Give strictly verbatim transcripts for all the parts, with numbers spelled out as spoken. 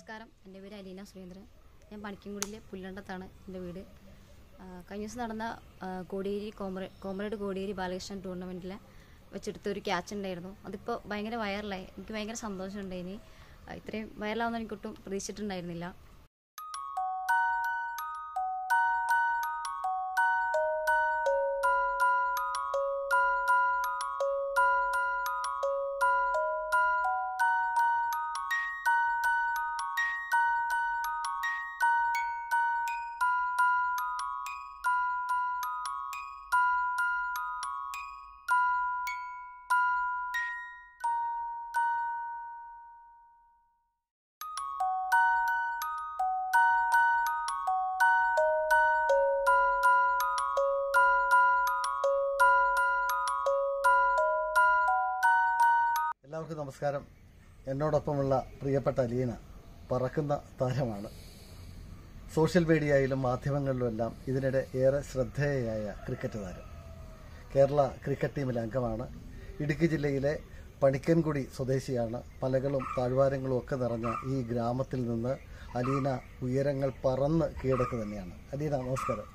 നമസ്കാരം. എൻ്റെ പേര് അലീന സുരേന്ദ്രൻ. ഞാൻ പണിക്കൻകുടിയിലെ പുല്ലണ്ടത്താണ് എൻ്റെ വീട്. കഴിഞ്ഞ ദിവസം നടന്ന കോടിയേരി കോമ്രേ കോമ്രേഡ് കോടിയേരി ബാലകൃഷ്ണൻ ടൂർണമെൻറ്റിൽ വെച്ചെടുത്ത ഒരു ക്യാച്ച് ഉണ്ടായിരുന്നു. അതിപ്പോൾ ഭയങ്കര വൈറലായി. എനിക്ക് ഭയങ്കര സന്തോഷമുണ്ടായിനി. ഇത്രയും വൈറലാവുന്ന എനിക്കൊട്ടും പ്രതീക്ഷിച്ചിട്ടുണ്ടായിരുന്നില്ല. എല്ലാവർക്കും നമസ്കാരം. എന്നോടൊപ്പമുള്ള പ്രിയപ്പെട്ട അലീന പറക്കുന്ന താരമാണ്. സോഷ്യൽ മീഡിയയിലും മാധ്യമങ്ങളിലും എല്ലാം ഇതിനിടെ ഏറെ ശ്രദ്ധേയയായ ക്രിക്കറ്റ് താരം. കേരള ക്രിക്കറ്റ് ടീമിലെ അംഗമാണ്. ഇടുക്കി ജില്ലയിലെ പണിക്കൻകുടി സ്വദേശിയാണ്. മലകളും താഴ്വാരങ്ങളും ഒക്കെ നിറഞ്ഞ ഈ ഗ്രാമത്തിൽ നിന്ന് അലീന ഉയരങ്ങൾ പറന്ന് കീഴടക്ക് തന്നെയാണ്. അലീന നമസ്കാരം.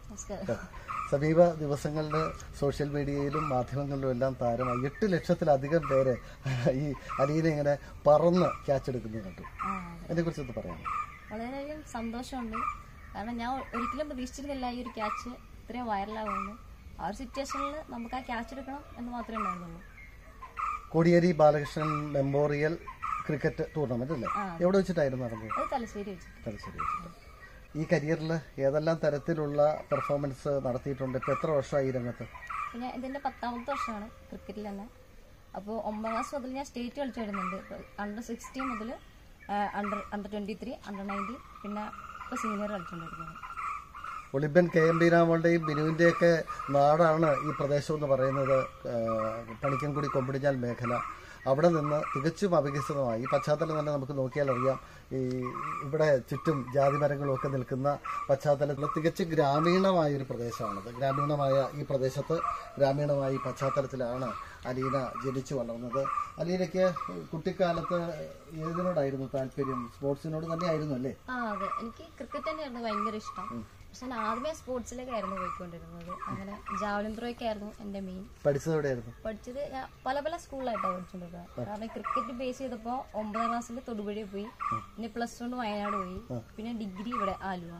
സമീപ ദിവസങ്ങളിൽ സോഷ്യൽ മീഡിയയിലും മാധ്യമങ്ങളിലും എല്ലാം താരമായി എട്ട് ലക്ഷത്തിലധികം പേര് ഈ അലീന ഇങ്ങനെ പറന്ന് ക്യാച്ച് എടുക്കുന്നത് കണ്ടു. അതിനെക്കുറിച്ചൊന്ന് പറയാം. വളരെയധികം സന്തോഷമുണ്ട്. കാരണം ഞാൻ ഒരിക്കലും പ്രതീക്ഷിച്ചിരുന്നില്ല ഈ ഒരു ക്യാച്ച് ഇത്രയും വൈറലാകുമെന്ന്. ആ ഒരു സിറ്റുവേഷനിൽ നമുക്ക് ആ ക്യാച്ച് എടുക്കണം എന്ന് മാത്രമേ ഉണ്ടായിരുന്നുള്ളൂ. Kodiyeri Balakrishnan memorial cricket tournament അല്ലേ, എവിടെ വെച്ചിട്ടായിരുന്നു നടന്നത്? അത് തലശ്ശേരി വെച്ചിട്ട്. തലശ്ശേരി വെച്ചിട്ട്. ഈ കരിയറിൽ ഏതെല്ലാം തരത്തിലുള്ള പെർഫോമൻസ് നടത്തിയിട്ടുണ്ട്? ഇപ്പൊ എത്ര വർഷമായി ഈ രംഗത്ത്? ഞാൻ ഇതിന്റെ പത്താമത്തെ വർഷമാണ് ക്രിക്കറ്റിൽ തന്നെ. അപ്പോൾ ഒമ്പതാം ക്ലാസ് മുതൽ ഞാൻ സ്റ്റേറ്റ് കളിച്ചു വരുന്നുണ്ട്. അണ്ടർ സിക്സ്റ്റീൻ മുതൽ under under twenty three under nineteen പിന്നെ ഇപ്പോൾ സീനിയർ കളിച്ചുകൊണ്ടിരിക്കുന്നത്. ഒളിമ്പ്യൻ കെ എം ബി രാമോളുടെയും ബിനുവിൻ്റെയൊക്കെ നാടാണ് ഈ പ്രദേശം എന്ന് പറയുന്നത് പണിക്കൻകുടി കൊമ്പിടിഞ്ഞാൽ മേഖല. അവിടെ നിന്ന് തികച്ചും അവികസിതമായി. ഈ പശ്ചാത്തലം തന്നെ നമുക്ക് നോക്കിയാൽ അറിയാം. ഈ ഇവിടെ ചുറ്റും ജാതി മരങ്ങളും ഒക്കെ നിൽക്കുന്ന പശ്ചാത്തലത്തിൽ തികച്ചും ഗ്രാമീണമായൊരു പ്രദേശമാണത്. ഗ്രാമീണമായ ഈ പ്രദേശത്ത് ഗ്രാമീണമായ ഈ പശ്ചാത്തലത്തിലാണ് അലീന ജനിച്ചു വളർന്നത്. അലീനയ്ക്ക് കുട്ടിക്കാലത്ത് ഏതിനോടായിരുന്നു താല്പര്യം? സ്പോർട്സിനോട് തന്നെയായിരുന്നു അല്ലേ? ആ അതെ, എനിക്ക് ക്രിക്കറ്റ് തന്നെയായിരുന്നു ഭയങ്കര ഇഷ്ടം. പക്ഷെ ഞാൻ ആദ്യമേ സ്പോർട്സിലേക്കായിരുന്നു പോയിക്കൊണ്ടിരുന്നത്. അങ്ങനെ ജാവലിൻ ത്രോയൊക്കെ ആയിരുന്നു എന്റെ മെയിൻ. പഠിച്ചത് എവിടെയായിരുന്നു? പഠിച്ചത് ഞാൻ പല പല സ്കൂളിലായിട്ടാണ് പഠിച്ചോണ്ടിരുന്നത്. കാരണം ക്രിക്കറ്റ് ബേസ് ചെയ്തപ്പോ ഒമ്പതാം ക്ലാസ്സിൽ തൊടുപുഴ പോയി, പിന്നെ പ്ലസ് വൺ വയനാട് പോയി, പിന്നെ ഡിഗ്രി ഇവിടെ ആലുവ.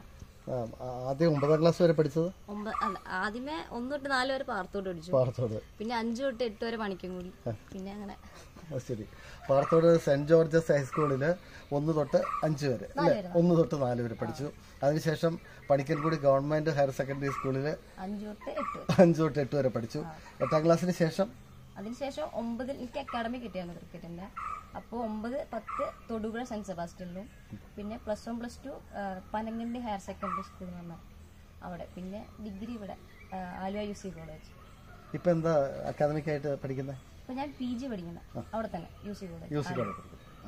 ആദ്യം ഒമ്പതാം ക്ലാസ് വരെ പഠിച്ചത്? അല്ല, ആദ്യമേ ഒന്ന് തൊട്ട് നാല് വരെ പാറത്തോട് പഠിച്ചു. പിന്നെ അഞ്ചു തൊട്ട് എട്ട് വരെ പണിക്കൻകുടി. പിന്നെ അങ്ങനെ ശരി. പാറത്തോട് സെന്റ് ജോർജസ് ഹൈസ്കൂളില് ഒന്ന് തൊട്ട് അഞ്ച് വരെ ഒന്ന് തൊട്ട് നാല് വരെ പഠിച്ചു. അതിനുശേഷം പണിക്കൻകുടി ഗവൺമെന്റ് ഹയർ സെക്കൻഡറി സ്കൂളില് അഞ്ചു തൊട്ട് എട്ട് വരെ പഠിച്ചു. എട്ടാം ക്ലാസ്സിന് ശേഷം അതിനുശേഷം ഒമ്പതിൽ എനിക്ക് അക്കാഡമി കിട്ടിയാണ് ക്രിക്കറ്റിന്റെ. അപ്പോൾ ഒമ്പത് പത്ത് തൊടുപുഴ സെന്റ് സെബാസ്റ്റ്യനിലും, പിന്നെ plus one plus two Panangandi higher secondary school എന്ന് പറഞ്ഞാൽ അവിടെ, പിന്നെ ഡിഗ്രി ഇവിടെ ആലുവ യു സി കോളേജ്. ഇപ്പൊ എന്താ അക്കാദമിക്കായിട്ട് പഠിക്കുന്നത്? ഇപ്പൊ ഞാൻ പി ജി പഠിക്കുന്നത് അവിടെ തന്നെ U C college. U C college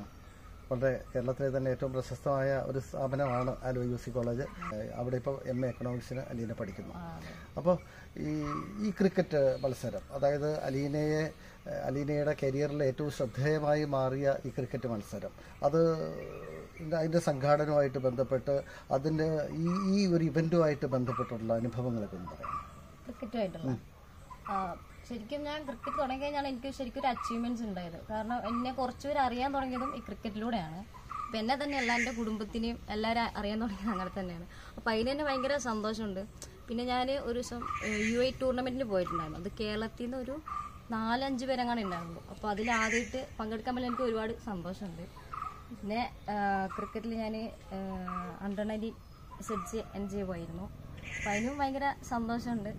വളരെ കേരളത്തിലെ തന്നെ ഏറ്റവും പ്രശസ്തമായ ഒരു സ്ഥാപനമാണ് ആലുവ യു സി കോളേജ്. അവിടെ ഇപ്പോൾ എം എ എക്കണോമിക്സിന് അലീന പഠിക്കുന്നു. അപ്പോൾ ഈ ഈ ക്രിക്കറ്റ് മത്സരം, അതായത് അലീനയെ അലീനയുടെ കരിയറിൽ ഏറ്റവും ശ്രദ്ധേയമായി മാറിയ ഈ ക്രിക്കറ്റ് മത്സരം, അത് അതിൻ്റെ സംഘാടനവുമായിട്ട് ബന്ധപ്പെട്ട് അതിൻ്റെ ഈ ഈ ഒരു ഇവന്റുമായിട്ട് ബന്ധപ്പെട്ടുള്ള അനുഭവങ്ങളൊക്കെ ഒന്ന് പറയാം. ക്രിക്കറ്റുമായിട്ടുള്ള ശരിക്കും ഞാൻ ക്രിക്കറ്റ് തുടങ്ങി കഴിഞ്ഞാൽ എനിക്ക് ശരിക്കും ഒരു അച്ചീവ്മെന്റ്സ് ഉണ്ടായത്. കാരണം എന്നെ കുറച്ചുപേർ അറിയാൻ തുടങ്ങിയതും ഈ ക്രിക്കറ്റിലൂടെയാണ്. അപ്പം എന്നെ തന്നെയല്ല എൻ്റെ കുടുംബത്തിനെയും എല്ലാവരും അറിയാൻ തുടങ്ങിയത് അങ്ങനെ തന്നെയാണ്. അപ്പം അതിന് തന്നെ ഭയങ്കര സന്തോഷമുണ്ട്. പിന്നെ ഞാൻ ഒരു ദിവസം യു ഐ ടൂർണമെന്റിന് പോയിട്ടുണ്ടായിരുന്നു. അത് കേരളത്തിൽ നിന്ന് ഒരു നാലഞ്ച് പേരങ്ങനെ ഉണ്ടായിരുന്നു. അപ്പോൾ അതിൽ ആദ്യമായിട്ട് പങ്കെടുക്കാൻ പറ്റില്ല. എനിക്ക് ഒരുപാട് സന്തോഷമുണ്ട്. പിന്നെ ക്രിക്കറ്റിൽ ഞാൻ അണ്ടർ നയൻറ്റീൻ സെഡ്സ് എൻ ജി പോയിരുന്നു. അപ്പം അതിനും ഭയങ്കര സന്തോഷമുണ്ട്.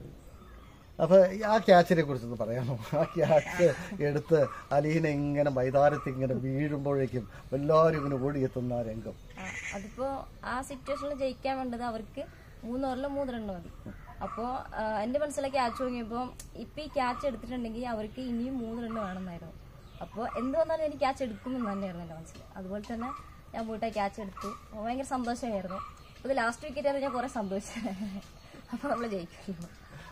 അപ്പൊ ആ ക്യാച്ചിനെ കുറിച്ചൊന്ന് പറയാമോ? ആ ക്യാച്ച് എടുത്ത് അലീന ഇങ്ങനെ മൈതാനത്ത് ഇങ്ങനെ വീഴുമ്പോഴേക്കും എല്ലാവരും ഇങ്ങനെ ഓടിയെത്തുന്ന രംഗം. അതിപ്പോ ആ സിറ്റുവേഷനിൽ ജയിക്കാൻ വേണ്ടത് അവർക്ക് മൂന്ന് ഓവറിൽ മൂന്ന് റണ്ണ് മതി. അപ്പോൾ എന്റെ മനസ്സിലേക്ക് ക്യാച്ച് തുടങ്ങിയപ്പോൾ ഇപ്പൊ ഈ ക്യാച്ച് എടുത്തിട്ടുണ്ടെങ്കിൽ അവർക്ക് ഇനിയും മൂന്ന് റണ്ണ് വേണമെന്നായിരുന്നു. അപ്പോൾ എന്ത് വന്നാലും എനിക്ക് ക്യാച്ച് എടുക്കുമെന്ന് തന്നെയായിരുന്നു എന്റെ മനസ്സിൽ. അതുപോലെ തന്നെ ഞാൻ പോയിട്ട് ക്യാച്ച് എടുത്തു. ഭയങ്കര സന്തോഷമായിരുന്നു. ഇത് ലാസ്റ്റ് വിക്കറ്റ് ആയിരുന്നു. ഞാൻ കുറെ സന്തോഷിച്ചു. അപ്പൊ നമ്മള് ജയിക്കുമല്ലോ.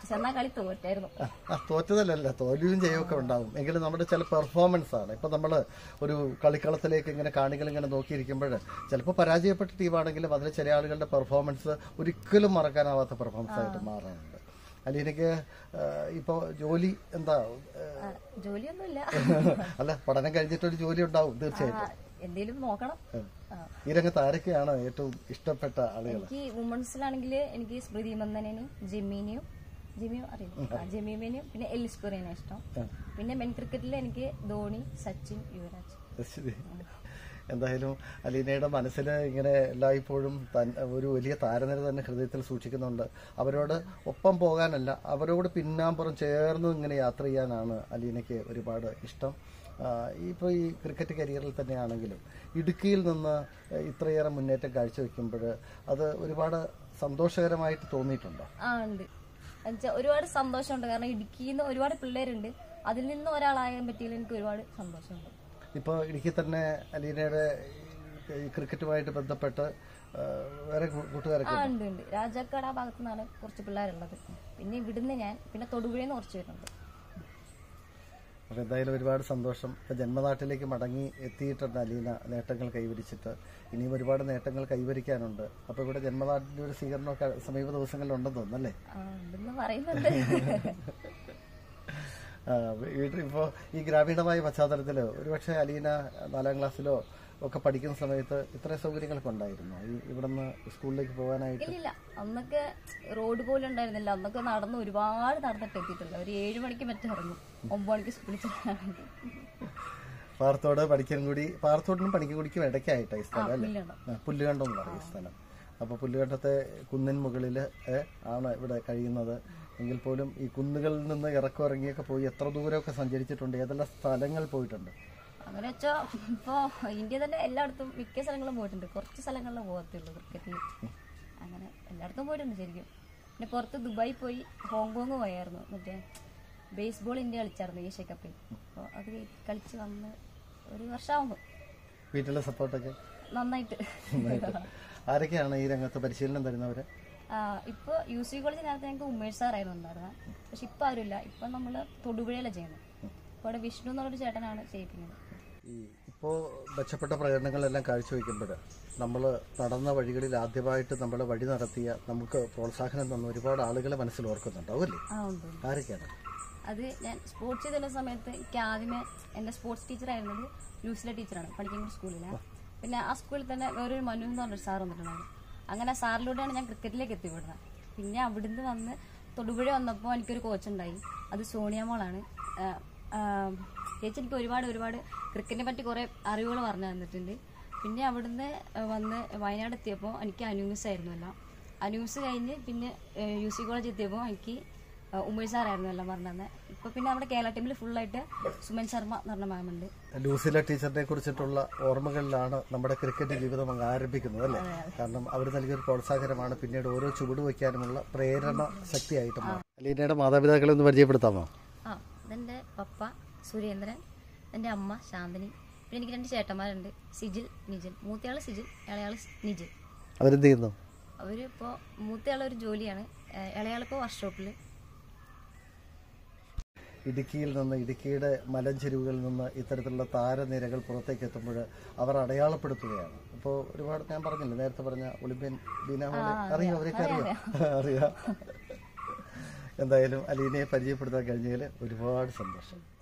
എന്നാ കളി തോറ്റായിരുന്നു. ആ തോറ്റതല്ല, തോൽവിയും ജയമൊക്കെ ഉണ്ടാവും. എങ്കിലും നമ്മുടെ ചില പെർഫോമൻസ് ആണ്. ഇപ്പൊ നമ്മള് ഒരു കളിക്കളത്തിലേക്ക് ഇങ്ങനെ കാണികൾ ഇങ്ങനെ നോക്കിയിരിക്കുമ്പോൾ ചിലപ്പോൾ പരാജയപ്പെട്ട ടീമാണെങ്കിലും അതിൽ ചില ആളുകളുടെ പെർഫോമൻസ് ഒരിക്കലും മറക്കാനാവാത്ത പെർഫോമൻസ് ആയിട്ട് മാറാറുണ്ട്. അലീനയ്ക്ക് ഇപ്പൊ ജോലി എന്താ? ജോലിയൊന്നുമില്ല. അല്ല, പഠനം കഴിഞ്ഞിട്ടൊരു ജോലി ഉണ്ടാവും തീർച്ചയായിട്ടും. എന്തെങ്കിലും നോക്കണം. ഈ രംഗത്ത് ആരൊക്കെയാണ് ഏറ്റവും ഇഷ്ടപ്പെട്ട ആളുകൾ? എനിക്ക് വുമൺസിലാണെങ്കിൽ എനിക്ക് സ്മൃതി മന്ദനെയും ജെമീനെയും ജെമിയും അറിയില്ല ജെമീമിനെയും പിന്നെ എലിസ് പെറേനെ ഇഷ്ടം. പിന്നെ മെൻ ക്രിക്കറ്റിൽ എനിക്ക് ധോണി, സച്ചിൻ, യുവരാജ്. എന്തായാലും അലീനയുടെ മനസ്സിൽ ഇങ്ങനെ എല്ലായ്പ്പോഴും ഒരു വലിയ താരനിര തന്നെ ഹൃദയത്തിൽ സൂക്ഷിക്കുന്നുണ്ട്. അവരോട് ഒപ്പം പോകാനല്ല, അവരോട് പിന്നാമ്പുറം ചേർന്ന് ഇങ്ങനെ യാത്ര ചെയ്യാനാണ് അലീനയ്ക്ക് ഒരുപാട് ഇഷ്ടം. ഇപ്പോൾ ഈ ക്രിക്കറ്റ് കരിയറിൽ തന്നെയാണെങ്കിലും ഇടുക്കിയിൽ നിന്ന് ഇത്രയേറെ മുന്നേറ്റം കാഴ്ചവെക്കുമ്പോൾ അത് ഒരുപാട് സന്തോഷകരമായിട്ട് തോന്നിയിട്ടുണ്ടോ? ആ ഉണ്ട്, ഒരുപാട് സന്തോഷമുണ്ട്. കാരണം ഇടുക്കിയിൽ നിന്ന് ഒരുപാട് പിള്ളേരുണ്ട്, അതിൽ നിന്ന് ഒരാളാകാൻ പറ്റിയതിൽ എനിക്ക് ഒരുപാട് സന്തോഷമുണ്ട്. ഇപ്പോൾ ഇടുക്കി തന്നെ അലീനയുടെ ക്രിക്കറ്റുമായിട്ട് ബന്ധപ്പെട്ട് വേറെ കൂട്ടുകാരൊക്കെ ഉണ്ട് ഉണ്ട് രാജാക്കാട് ആ ഭാഗത്തു നിന്നാണ് കുറച്ച് പിള്ളേരുള്ളത്. പിന്നെ ഇവിടുന്ന് ഞാൻ പിന്നെ തൊടുപുഴയിൽ നിന്ന് കുറച്ച് പേരുണ്ട്. അപ്പോൾ എന്തായാലും ഒരുപാട് സന്തോഷം. ഇപ്പോൾ ജന്മനാട്ടിലേക്ക് മടങ്ങി എത്തിയിട്ടുണ്ട് അലീന, നേട്ടങ്ങൾ കൈവരിച്ചിട്ട്. ഇനിയും ഒരുപാട് നേട്ടങ്ങൾ കൈവരിക്കാനുണ്ട്. അപ്പോൾ ഇവിടെ ജന്മനാട്ടിൻ്റെ ഒരു സ്വീകരണമൊക്കെ സമീപ ദിവസങ്ങളിൽ ഉണ്ടെന്ന് തോന്നുന്നല്ലേ? പറയുന്നുണ്ട്. വീട്ടിൽ ഇപ്പോൾ ഈ ഗ്രാമീണമായ പശ്ചാത്തലത്തിൽ ഒരുപക്ഷെ അലീന നാലാം ക്ലാസ്സിലോ ഒക്കെ പഠിക്കുന്ന സമയത്ത് ഇത്ര സൗകര്യങ്ങളൊക്കെ ഉണ്ടായിരുന്നു ഈ ഇവിടുന്ന് സ്കൂളിലേക്ക് പോകാനായിട്ട്? ഇല്ല, അന്നൊക്കെ റോഡ് പോലും ഉണ്ടായിരുന്നില്ല. അന്നൊക്കെ നടന്ന് ഒരുപാട് നടന്നിട്ട് എത്തിയിട്ടുണ്ട്. ഒരു ഏഴു മണിക്ക് മറ്റേ ഇറങ്ങും, ഒമ്പത് മണിക്ക് സ്കൂളിൽ ചെല്ലാണെങ്കിൽ. പാറത്തോട് പണിക്കൻകുടി, പാറത്തോടിനും പണിക്കൻകുടിക്കും ഇടയ്ക്കായിട്ട് ഈ സ്ഥലം അല്ലേ? പുല്ലുകണ്ടം എന്ന് പറയും ഈ സ്ഥലം. അപ്പോൾ പുല്ലുകണ്ടത്തെ കുന്നിൻ മുകളിൽ ആണ് ഇവിടെ കഴിയുന്നത്. എങ്കിൽ പോലും ഈ കുന്നുകളിൽ നിന്ന് ഇറക്കമിറങ്ങിയൊക്കെ പോയി എത്ര ദൂരമൊക്കെ സഞ്ചരിച്ചിട്ടുണ്ട്? ഏതെല്ലാം സ്ഥലങ്ങൾ പോയിട്ടുണ്ട്? അങ്ങനെ വെച്ചാൽ ഇപ്പോൾ ഇന്ത്യ തന്നെ എല്ലായിടത്തും മിക്ക സ്ഥലങ്ങളും പോയിട്ടുണ്ട്. കുറച്ച് സ്ഥലങ്ങളിൽ പോകത്തുള്ളൂ ക്രിക്കറ്റിൽ. അങ്ങനെ എല്ലായിടത്തും പോയിട്ടുണ്ട് ശരിക്കും. പിന്നെ പുറത്ത് ദുബായി പോയി, ഹോങ്കോങ് പോയായിരുന്നു. മറ്റേ ബേസ്ബോൾ ഇന്ത്യ കളിച്ചായിരുന്നു ഏഷ്യ കപ്പിൽ. അപ്പോൾ അത് കളിച്ച് വന്ന് ഒരു വർഷമാകുമ്പോൾ. വീട്ടിലെ സപ്പോർട്ടൊക്കെ നന്നായിട്ട്. ആരൊക്കെയാണ് ഈ രംഗത്ത് പരിശീലനം തരുന്നവര്? ഇപ്പോൾ യു സി കോളേജ് നേരത്തെ ഞങ്ങൾക്ക് ഉമേഷ് സാറായിരുന്നു ഉണ്ടായിരുന്നത്. പക്ഷെ ഇപ്പം ആരുമില്ല. ഇപ്പം നമ്മൾ തൊടുപുഴയിലാണ് ചെയ്യുന്നത്. ഇപ്പോൾ അവിടെ വിഷ്ണു എന്നുള്ളൊരു ചേട്ടനാണ് ചെയ്യിപ്പിക്കുന്നത്. ഈ ഇപ്പോൾ മെച്ചപ്പെട്ട പ്രകടനങ്ങളെല്ലാം കാഴ്ചവെക്കുമ്പോൾ നമ്മൾ നടന്ന വഴികളിൽ ആദ്യമായിട്ട് നമ്മൾ വഴി നടത്തിയ, നമുക്ക് പ്രോത്സാഹനം തന്ന ഒരുപാട് ആളുകളെ മനസ്സിൽ ഓർക്കുന്നുണ്ടാവും അല്ലേ? ആരൊക്കെയാണ് അത്? ഞാൻ സ്പോർട്സ് ചെയ്തുള്ള സമയത്ത് എനിക്ക് ആദ്യമേ എൻ്റെ സ്പോർട്സ് ടീച്ചറായിരുന്നത് ലൂസിലെ ടീച്ചറാണ്, പഠിക്കുന്ന സ്കൂളിലാണ്. പിന്നെ ആ സ്കൂളിൽ തന്നെ വേറൊരു മനു എന്ന് പറഞ്ഞൊരു സാർ വന്നിട്ടുണ്ടായിരുന്നു. അങ്ങനെ സാറിലൂടെയാണ് ഞാൻ ക്രിക്കറ്റിലേക്ക് എത്തിപ്പെടുന്നത്. പിന്നെ അവിടുന്ന് വന്ന് തൊടുപുഴ വന്നപ്പോൾ എനിക്കൊരു കോച്ചുണ്ടായി, അത് സോണിയ മോളാണ്. ചേച്ചി എനിക്ക് ഒരുപാട് ഒരുപാട് ക്രിക്കറ്റിനെ പറ്റി കുറേ അറിവുകൾ പറഞ്ഞു തന്നിട്ടുണ്ട്. പിന്നെ അവിടുന്ന് വന്ന് വയനാട് എത്തിയപ്പോൾ എനിക്ക് അന്യൂസ് ആയിരുന്നല്ലോ. അന്യൂസ് കഴിഞ്ഞ് പിന്നെ യു സി കോളേജ് എത്തിയപ്പോൾ എനിക്ക് ഉമേഷ് സാറായിരുന്നു എല്ലാം പറഞ്ഞു തന്നെ. ഇപ്പൊ പിന്നെ നമ്മുടെ കേരള ടീമിൽ ഫുള്ളായിട്ട് സുമൻ ശർമ്മ എന്ന് പറഞ്ഞ മാമുണ്ട്. ലൂസില ടീച്ചറിനെ കുറിച്ചിട്ടുള്ള ഓർമ്മകളിലാണ് നമ്മുടെ ക്രിക്കറ്റ് ജീവിതം അങ്ങ് ആരംഭിക്കുന്നത് അല്ലേ? കാരണം അവർ നൽകിയൊരു പ്രോത്സാഹനമാണ് പിന്നീട് ഓരോ ചുവട് വയ്ക്കാനുമുള്ള പ്രേരണ ശക്തിയായിട്ട് മാറും. അലീനയുടെ മാതാപിതാക്കളെ ഒന്ന് പരിചയപ്പെടുത്താമോ? ആ, ഇതെന്റെ പപ്പ സുരേന്ദ്രൻ, എൻ്റെ അമ്മ ശാന്തിനി, പിന്നെ എനിക്ക് രണ്ട് ചേട്ടന്മാരുണ്ട്, സിജിൽ, നിജിൽ. മൂത്തയാള് സിജിൽ, ഇളയാള് നിജിൽ. അവരെന്ത് ചെയ്യുന്നു? അവരിപ്പോ മൂത്തയാളൊരു ജോലിയാണ്, ഇളയാളിപ്പോ വർക്ക്ഷോപ്പിൽ. ഇടുക്കിയിൽ നിന്ന്, ഇടുക്കിയുടെ മലഞ്ചെരുവുകളിൽ നിന്ന് ഇത്തരത്തിലുള്ള താരനിരകൾ പുറത്തേക്ക് എത്തുമ്പോൾ അവർ അടയാളപ്പെടുത്തുകയാണ്. ഇപ്പോൾ ഒരുപാട് ഞാൻ പറഞ്ഞില്ലേ, നേരത്തെ പറഞ്ഞ ഒളിമ്പ്യൻ ബീനാമോളെ അറിയാം, അവരൊക്കെ അറിയാം അറിയാം എന്തായാലും അലീനയെ പരിചയപ്പെടുത്താൻ കഴിഞ്ഞതിൽ ഒരുപാട് സന്തോഷം.